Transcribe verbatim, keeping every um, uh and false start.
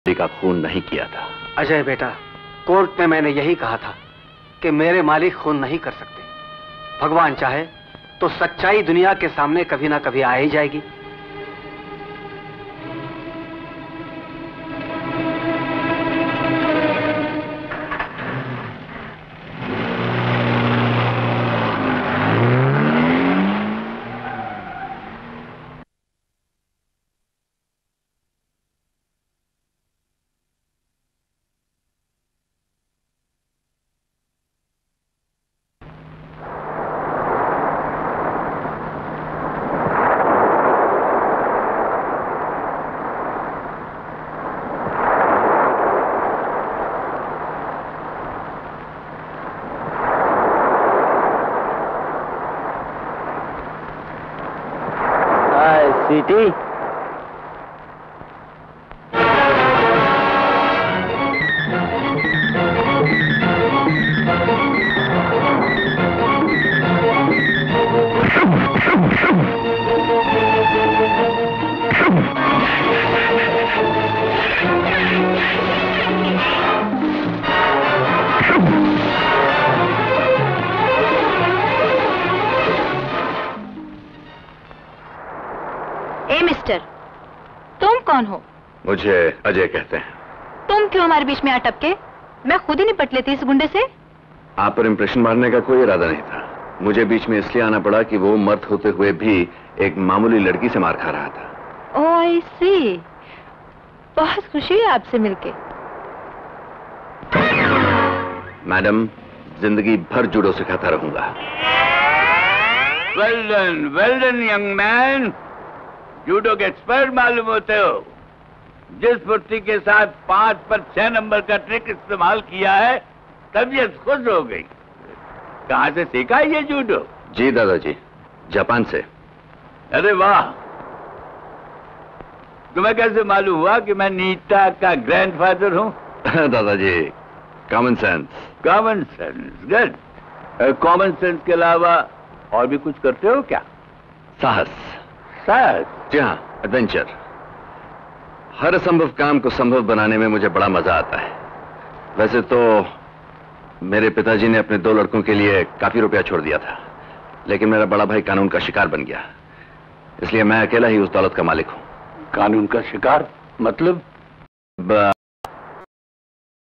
का खून नहीं किया था। अजय बेटा, कोर्ट में मैंने यही कहा था कि मेरे मालिक खून नहीं कर सकते। भगवान चाहे तो सच्चाई दुनिया के सामने कभी ना कभी आ ही जाएगी। सीटी तुम कौन हो? मुझे अजय कहते हैं। तुम क्यों हमारे बीच में आ टपके? मैं खुद ही निपट लेती इस गुंडे से। आप पर इंप्रेशन मारने का कोई इरादा नहीं था। मुझे बीच में इसलिए आना पड़ा कि वो मर्द होते हुए भी एक मामूली लड़की से मार खा रहा था। ओह आई सी। बहुत खुशी है आपसे मिलके। मैडम, जिंदगी भर जूडो सिखाता रहूंगा। Well done, well done young man. Judo के एक्सपर्ट मालूम होते हो। जिस फुर्ती के साथ पांच पर छह नंबर का ट्रिक इस्तेमाल किया है, तबीयत खुश हो गई। कहाँ से सीखा ये जूडो? जी दादाजी, जापान से। अरे वाह। तुम्हें कैसे मालूम हुआ कि मैं नीता का ग्रैंडफादर हूँ? दादाजी, common sense. Common sense, good. Common sense के अलावा और भी कुछ करते हो क्या? साहस। साहस? जी हाँ, एडवेंचर। हर असंभव काम को संभव बनाने में मुझे बड़ा मजा आता है। वैसे तो मेरे पिताजी ने अपने दो लड़कों के लिए काफी रुपया छोड़ दिया था, लेकिन मेरा बड़ा भाई कानून का शिकार बन गया, इसलिए मैं अकेला ही उस दौलत का मालिक हूं। कानून का शिकार मतलब?